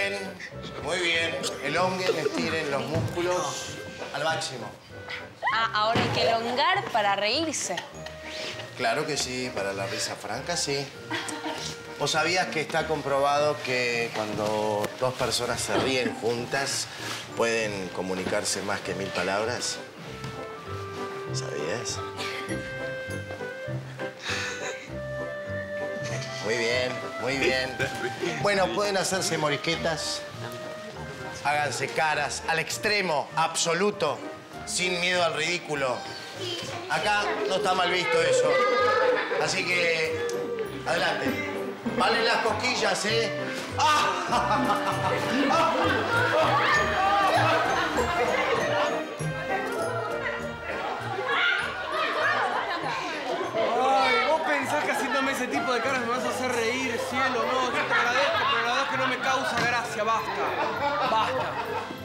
bien, muy bien. Elonguen, estiren los músculos al máximo. Ah, ahora hay que elongar para reírse. Claro que sí, para la risa franca, sí. ¿Vos sabías que está comprobado que cuando dos personas se ríen juntas pueden comunicarse más que 1000 palabras? ¿Sabías? Muy bien, muy bien. Bueno, pueden hacerse morisquetas. Háganse caras al extremo, absoluto, sin miedo al ridículo. Acá no está mal visto eso. Así que, adelante. Valen las cosquillas, ¿eh? Ay, vos pensás que haciéndome ese tipo de caras me vas a hacer reír, cielo, no. Yo te agradezco, pero la verdad es que no me causa gracia. Basta, basta.